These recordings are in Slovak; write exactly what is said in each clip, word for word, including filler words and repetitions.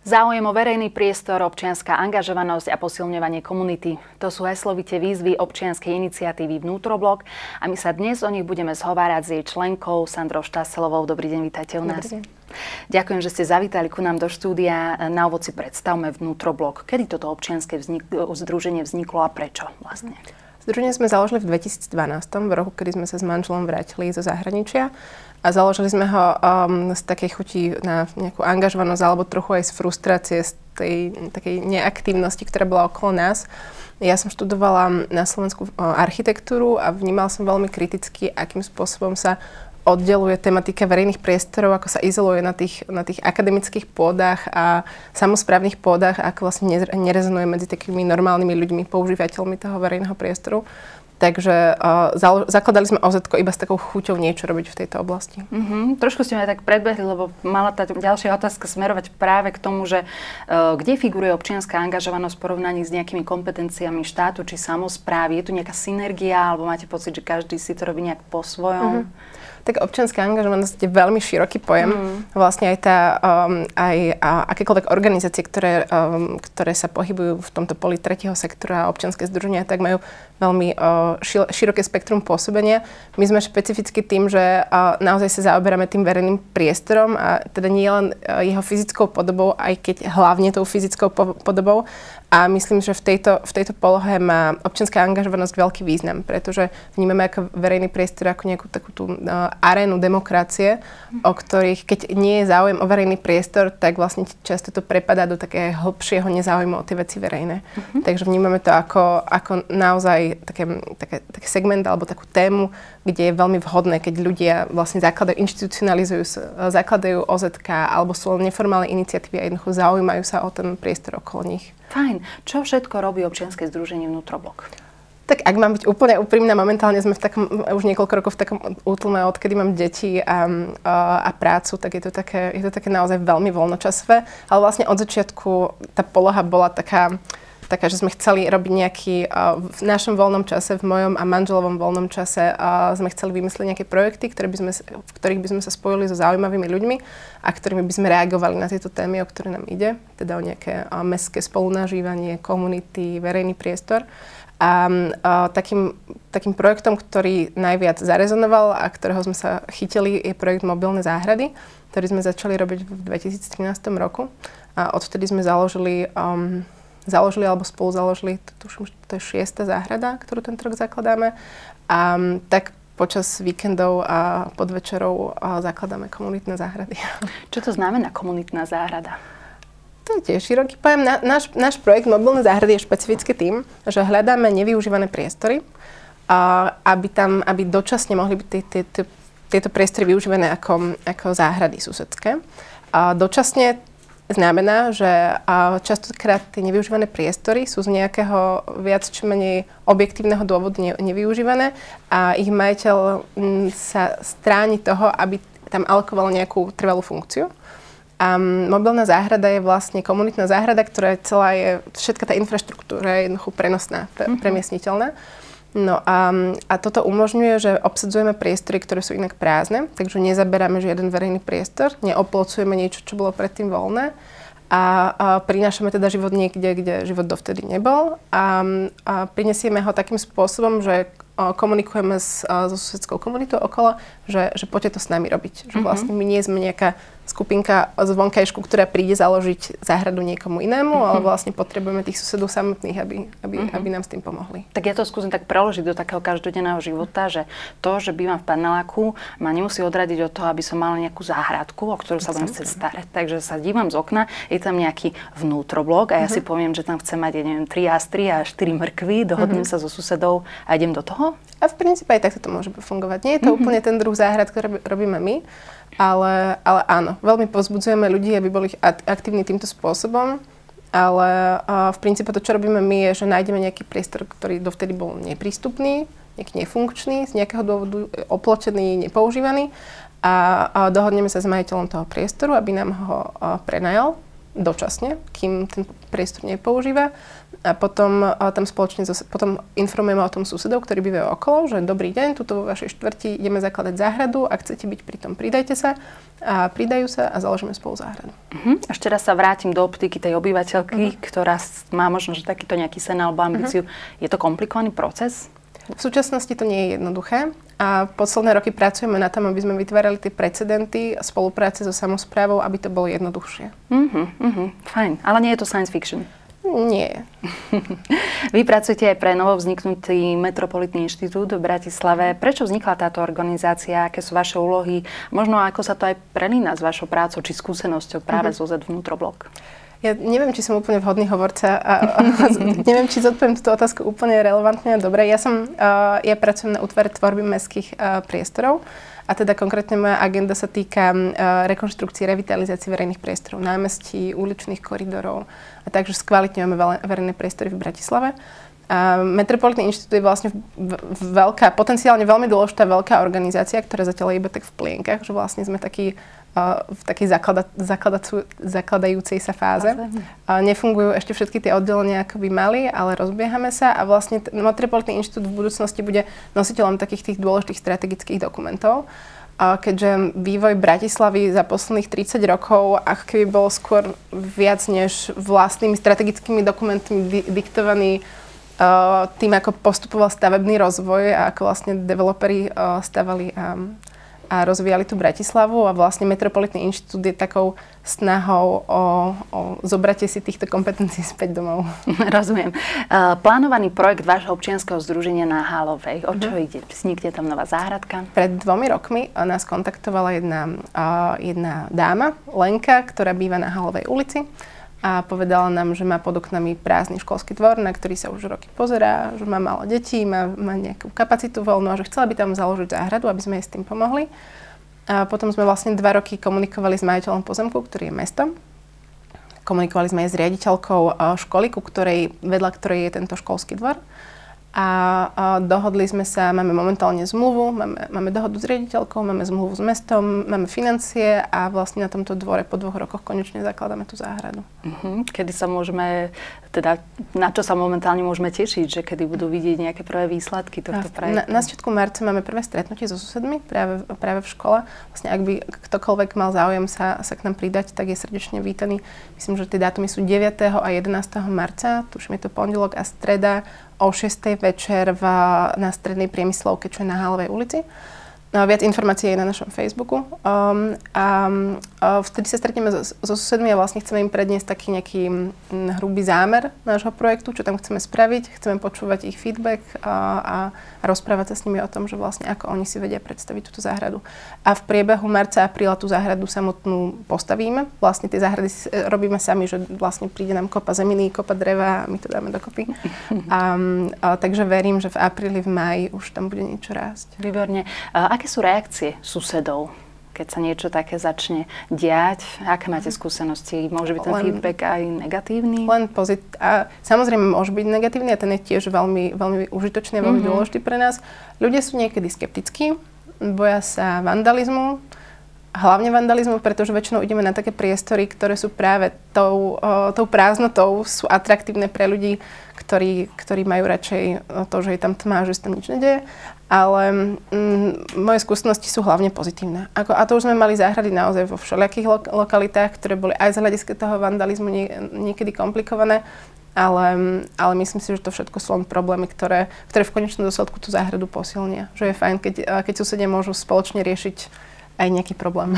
Záujem o verejný priestor, občianska angažovanosť a posilňovanie komunity. To sú heslovite výzvy občianskej iniciatívy Vnútroblok a my sa dnes o nich budeme zhovárať s jej členkou Sandrou Štáselovou. Dobrý deň, vítajte u nás. Ďakujem, že ste zavítali ku nám do štúdia. Na úvod si predstavme Vnútroblok. Kedy toto občianske vznik- združenie vzniklo a prečo vlastne? Združenie sme založili v dvetisícdvanásť, v roku, kedy sme sa s manželom vrátili zo zahraničia. A založili sme ho um, z takej chuti na nejakú angažovanosť alebo trochu aj z frustrácie, z tej takej neaktívnosti, ktorá bola okolo nás. Ja som študovala na Slovensku architektúru a vnímala som veľmi kriticky, akým spôsobom sa oddeluje tematika verejných priestorov, ako sa izoluje na tých, na tých akademických pôdach a samosprávnych pôdach, ako vlastne nerezonuje medzi takými normálnymi ľuďmi, používateľmi toho verejného priestoru. Takže uh, zalo- zakladali sme ó zet-ko iba s takou chuťou niečo robiť v tejto oblasti. Mm-hmm. Trošku ste ma tak predbehli, lebo mala tá ďalšia otázka smerovať práve k tomu, že uh, kde figuruje občianska angažovanosť v porovnaní s nejakými kompetenciami štátu či samosprávy? Je tu nejaká synergia, alebo máte pocit, že každý si to robí nejak po svojom? Mm-hmm. Tak občianská angažovanosť je veľmi široký pojem. Mm. Vlastne aj tá, um, aj a, akékoľvek organizácie, ktoré, um, ktoré sa pohybujú v tomto poli tretieho sektora a občianske združenia, tak majú veľmi uh, šil, široké spektrum pôsobenia. My sme špecificky tým, že uh, naozaj sa zaoberáme tým verejným priestorom a teda nie len uh, jeho fyzickou podobou, aj keď hlavne tou fyzickou po- podobou. A myslím, že v tejto, v tejto polohe má občianská angažovanosť veľký význam, pretože vnímame ako verejný priestor ako nejakú takú tú uh, arénu demokracie, mm. o ktorých, keď nie je záujem o verejný priestor, tak vlastne často to prepadá do takého hlbšieho nezáujmu o tie veci verejné. Mm-hmm. Takže vnímame to ako, ako naozaj také, také, taký segment alebo takú tému, kde je veľmi vhodné, keď ľudia vlastne zakladajú, institucionalizujú, zakladajú ó zet-ká alebo sú neformálne iniciatívy a jednoducho zaujímajú sa o ten priestor okolo nich. Fajn. Čo všetko robí občianske združenie Vnútroblok? Tak ak mám byť úplne úprimná, momentálne sme v takom, už niekoľko rokov v takom útlme, odkedy mám deti a, a, a prácu, tak je to, také, je to také naozaj veľmi voľnočasové. Ale vlastne od začiatku tá poloha bola taká, taká, že sme chceli robiť nejaký, v našom voľnom čase, v mojom a manželovom voľnom čase sme chceli vymyslieť nejaké projekty, ktoré by sme, v ktorých by sme sa spojili so zaujímavými ľuďmi a ktorými by sme reagovali na tieto témy, o ktoré nám ide, teda o nejaké mestské spolunažívanie, komunity, verejný priestor. A, a takým, takým projektom, ktorý najviac zarezonoval a ktorého sme sa chytili, je projekt Mobilné záhrady, ktorý sme začali robiť v dvetisíctrinásť roku. A odvtedy sme založili um, založili alebo spolu založili, to, to, to je šiesta záhrada, ktorú tento rok zakladáme. A tak počas víkendov a podvečerov a zakladáme komunitné záhrady. Čo to znamená komunitná záhrada? To je tiež široký pojem. Na, náš, náš projekt Mobilné záhrady je špecificky tým, že hľadáme nevyužívané priestory, a, aby tam, aby dočasne mohli byť tie, tie, tie, tieto priestory využívané ako, ako záhrady susedské. A dočasne znamená, že častokrát tie nevyužívané priestory sú z nejakého viac či menej objektívneho dôvodu ne, nevyužívané a ich majiteľ m, sa stráni toho, aby tam alokoval nejakú trvalú funkciu. A mobilná záhrada je vlastne komunitná záhrada, ktorá je celá je, všetka tá infraštruktúra je jednoducho prenosná, pre, mm-hmm. premiestniteľná. No a, a toto umožňuje, že obsadzujeme priestory, ktoré sú inak prázdne, takže nezaberáme žiaden verejný priestor, neoplocujeme niečo, čo bolo predtým voľné a, a prinášame teda život niekde, kde život dovtedy nebol a, a prinesieme ho takým spôsobom, že komunikujeme s, so susedskou komunitou okolo, že, že poďte to s nami robiť. Že vlastne my nie sme nejaká skupinka z vonkajšku, ktorá príde založiť záhradu niekomu inému, mm-hmm. ale vlastne potrebujeme tých susedov samotných, aby, aby, mm-hmm. aby nám s tým pomohli. Tak ja to skúsim tak preložiť do takého každodenného života, že to, že bývam v paneláku, ma nemusí odradiť od toho, aby som mala nejakú záhradku, o ktorú sa budem chcieť starať. Takže sa dívam z okna, je tam nejaký vnútroblok a ja mm-hmm. si poviem, že tam chcem mať, ja neviem, tri astry a štyri mrkvy, dohodnem mm-hmm. sa so susedou a idem do toho. A v princípe aj takto to môže fungovať. Nie je to mm-hmm. úplne ten druh záhrad, ktorý robíme my, ale, ale áno, veľmi povzbudzujeme ľudí, aby boli aktívni týmto spôsobom, ale v princípe to, čo robíme my, je, že nájdeme nejaký priestor, ktorý dovtedy bol neprístupný, nejaký nefunkčný, z nejakého dôvodu opločený, nepoužívaný a, a dohodneme sa s majiteľom toho priestoru, aby nám ho prenajal dočasne, kým ten priestor nepoužíva. a potom a tam spoločne zase, potom informujeme o tom susedov, ktorí bývajú okolo, že dobrý deň, tuto vo vašej štvrti ideme zakladať záhradu, ak chcete byť pri tom, pridajte sa. A pridajú sa a založíme spolu záhradu. Uh-huh. Ešte raz sa vrátim do optiky tej obyvateľky, uh-huh. ktorá má možno, že takýto nejaký sen alebo ambíciu. Uh-huh. Je to komplikovaný proces? V súčasnosti to nie je jednoduché a posledné roky pracujeme na tom, aby sme vytvárali tie precedenty a spolupráce so samosprávou, aby to bolo jednoduchšie. Uh-huh, uh-huh, fajn, ale nie je to science fiction? Nie. Vy pracujete aj pre novo vzniknutý Metropolitný inštitút v Bratislave. Prečo vznikla táto organizácia? Aké sú vaše úlohy? Možno ako sa to aj prelína s vašou prácou či skúsenosťou práve uh-huh. zo zet Vnútroblok? Ja neviem, či som úplne vhodný hovorca a, a neviem, či zodpoviem túto otázku úplne relevantne a dobre. Ja, som, uh, ja pracujem na útvare tvorby mestských uh, priestorov a teda konkrétne moja agenda sa týka uh, rekonštrukcie, revitalizácie verejných priestorov, námestí, uličných koridorov a takže skvalitňujeme verejné priestory v Bratislave. A Metropolitný inštitút je vlastne v, v veľká, potenciálne veľmi dôležitá veľká organizácia, ktorá zatiaľ je iba tak v plienkach, že vlastne sme takí Uh, v takej zaklada, zakladajúcej sa fáze. Uh, nefungujú ešte všetky tie oddelenia, ako by mali, ale rozbiehame sa a vlastne t- Metropolitný inštitút v budúcnosti bude nositeľom takých tých dôležitých strategických dokumentov. Uh, keďže vývoj Bratislavy za posledných tridsať rokov, ako keby bol skôr viac než vlastnými strategickými dokumentmi di- diktovaný uh, tým, ako postupoval stavebný rozvoj a ako vlastne developeri uh, stavali um, a rozvíjali tú Bratislavu a vlastne Metropolitný inštitút je takou snahou o, o zobratie si týchto kompetencií späť domov. Rozumiem. Uh, plánovaný projekt vášho občianskeho združenia na Hálovej. O čo uh-huh. ide? Vznikne tam nová záhradka? Pred dvomi rokmi nás kontaktovala jedna, uh, jedna dáma, Lenka, ktorá býva na Hálovej ulici. A povedala nám, že má pod oknami prázdny školský dvor, na ktorý sa už roky pozerá, že má málo detí, má, má nejakú kapacitu voľnú a že chcela by tam založiť záhradu, aby sme jej s tým pomohli. A potom sme vlastne dva roky komunikovali s majiteľom pozemku, ktorý je mestom. Komunikovali sme aj s riaditeľkou školy, ku ktorej, vedľa ktorej je tento školský dvor. A, a dohodli sme sa, máme momentálne zmluvu, máme, máme dohodu s riaditeľkou, máme zmluvu s mestom, máme financie a vlastne na tomto dvore po dvoch rokoch konečne zakladáme tú záhradu. Uh-huh. Kedy sa môžeme, teda na čo sa momentálne môžeme tešiť, že kedy budú vidieť nejaké prvé výsledky tohto projektu? Na, na začiatku marca máme prvé stretnutie so susedmi práve, práve v škole. Vlastne ak by ktokoľvek mal záujem sa, sa k nám pridať, tak je srdečne vítaný. Myslím, že tie dátumy sú deviateho a jedenásteho marca, tuším je to pondelok a streda, o šiestej večer v, na strednej priemyslovke, čo je na Hálovej ulici. No, viac informácií je na našom Facebooku. Um, a uh, vtedy sa stretneme so, so susedmi a vlastne chceme im predniesť taký nejaký m, hrubý zámer nášho projektu, čo tam chceme spraviť. Chceme počúvať ich feedback a, a, a rozprávať sa s nimi o tom, že vlastne ako oni si vedia predstaviť túto záhradu. A v priebehu marca a apríla tú záhradu samotnú postavíme. Vlastne tie záhrady robíme sami, že vlastne príde nám kopa zeminy, kopa dreva a my to dáme dokopy. A, a, takže verím, že v apríli, v máji už tam bude niečo rásť. Výborne. A aké sú reakcie susedov, keď sa niečo také začne diať? Aké máte skúsenosti? Môže byť ten len, feedback aj negatívny? Len pozitívny. A samozrejme môže byť negatívny a ten je tiež veľmi, veľmi užitočný a veľmi mm-hmm. dôležitý pre nás. Ľudia sú niekedy skeptickí, boja sa vandalizmu, hlavne vandalizmu, pretože väčšinou ideme na také priestory, ktoré sú práve tou, uh, tou prázdnotou, sú atraktívne pre ľudí, ktorí, ktorí majú radšej to, že je tam tma, že sa tam nič nedeje. Ale mm, moje skúsenosti sú hlavne pozitívne. Ako, a to už sme mali záhrady naozaj vo všelijakých lo- lokalitách, ktoré boli aj z hľadiska toho vandalizmu nie, niekedy komplikované, ale, ale myslím si, že to všetko sú len problémy, ktoré, ktoré v konečnom dôsledku tú záhradu posilnia. Že je fajn, keď, keď susedia môžu spoločne riešiť aj nejaký problém.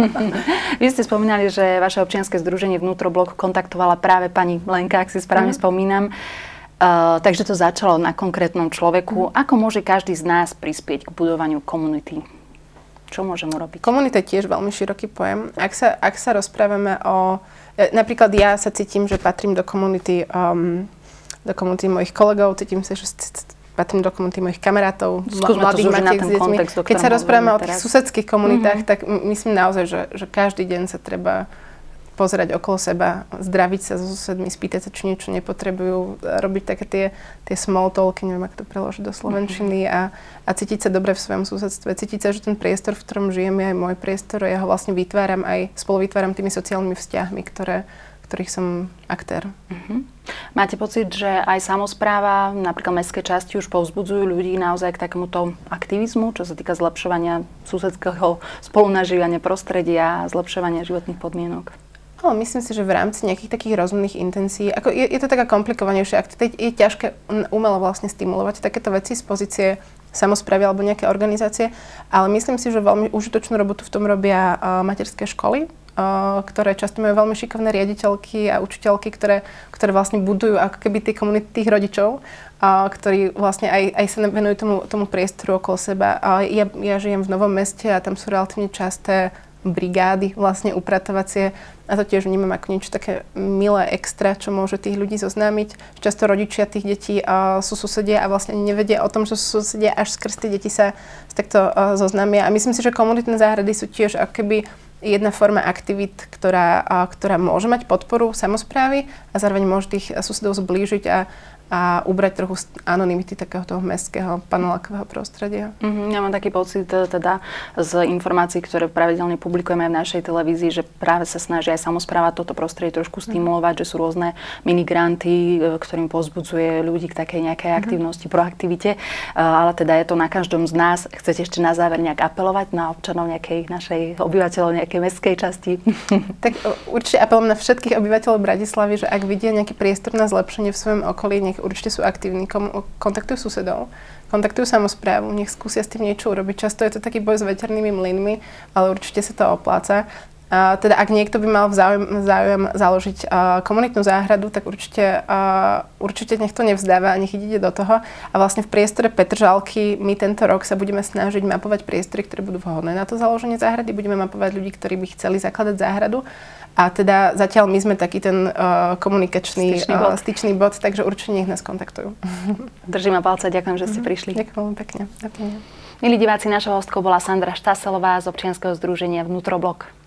Vy ste spomínali, že vaše občianske združenie Vnútroblok kontaktovala práve pani Lenka, ak si správne mm. spomínam. Uh, takže to začalo na konkrétnom človeku. Mm. Ako môže každý z nás prispieť k budovaniu komunity? Čo môžeme urobiť? Komunita je tiež veľmi široký pojem. Ak sa, ak sa rozprávame o... Napríklad ja sa cítim, že patrím do komunity, um, do komunity mojich kolegov, cítim sa, že patrím do komunity mojich kamarátov, Skúsme mladých matiek s deťmi. Keď sa rozprávame o tých susedských komunitách, mm-hmm. tak myslím naozaj, že, že každý deň sa treba pozerať okolo seba, zdraviť sa so susedmi, spýtať sa, či niečo nepotrebujú, robiť také tie, tie small talky, neviem, ako to preložiť do slovenčiny a, a cítiť sa dobre v svojom susedstve. Cítiť sa, že ten priestor, v ktorom žijem, je aj môj priestor a ja ho vlastne vytváram aj, spolu vytváram tými sociálnymi vzťahmi, ktoré, ktorých som aktér. Uh-huh. Máte pocit, že aj samospráva, napríklad mestské časti už povzbudzujú ľudí naozaj k takémuto aktivizmu, čo sa týka zlepšovania susedského spolunažívania prostredia a zlepšovania životných podmienok? Ale myslím si, že v rámci nejakých takých rozumných intencií, ako je, je to taká komplikovanejšia aktivita, je ťažké umelo vlastne stimulovať takéto veci z pozície samosprávy alebo nejaké organizácie, ale myslím si, že veľmi užitočnú robotu v tom robia uh, materské školy, uh, ktoré často majú veľmi šikovné riaditeľky a učiteľky, ktoré, ktoré vlastne budujú ako keby tie komunity tých rodičov, uh, ktorí vlastne aj, aj sa venujú tomu, tomu priestoru okolo seba. Uh, ja, ja žijem v Novom Meste a tam sú relatívne časté brigády vlastne upratovacie a to tiež vnímam ako niečo také milé extra, čo môže tých ľudí zoznámiť. Často rodičia tých detí uh, sú susedia a vlastne nevedia o tom, že sú susedia, až skrz tie deti sa takto uh, zoznámia. A myslím si, že komunitné záhrady sú tiež ako keby jedna forma aktivít, ktorá, uh, ktorá môže mať podporu samosprávy a zároveň môže tých susedov zblížiť a a ubrať trochu anonymity takého toho mestského panelákového prostredia. Mm-hmm, ja mám taký pocit teda z informácií, ktoré pravidelne publikujeme aj v našej televízii, že práve sa snaží aj samospráva toto prostredie trošku stimulovať, mm-hmm. že sú rôzne minigranty, ktorým povzbudzuje ľudí k takej nejakej mm-hmm. aktivnosti, proaktivite. Ale teda je to na každom z nás. Chcete ešte na záver nejak apelovať na občanov nejakej našej obyvateľov nejakej mestskej časti? Tak určite apelujem na všetkých obyvateľov Bratislavy, že ak vidia nejaký priestor na zlepšenie v svojom okolí, nech určite sú aktívni, kontaktujú susedov, kontaktujú samosprávu, nech skúsia s tým niečo urobiť. Často je to taký boj s veternými mlynmi, ale určite sa to opláca. A teda ak niekto by mal záujem, záujem založiť uh, komunitnú záhradu, tak určite, uh, určite nech to nevzdáva a nech ide do toho. A vlastne v priestore Petržalky my tento rok sa budeme snažiť mapovať priestory, ktoré budú vhodné na to založenie záhrady. Budeme mapovať ľudí, ktorí by chceli zakladať záhradu. A teda zatiaľ my sme taký ten uh, komunikačný styčný bod. Uh, styčný bod, takže určite nech nás kontaktujú. Držím ma palce, ďakujem, že ste mm-hmm. prišli. Ďakujem veľmi pekne. Ďakujem. Milí diváci, našou hostkou bola Sandra Štaselová z občianskeho združenia Vnútroblok.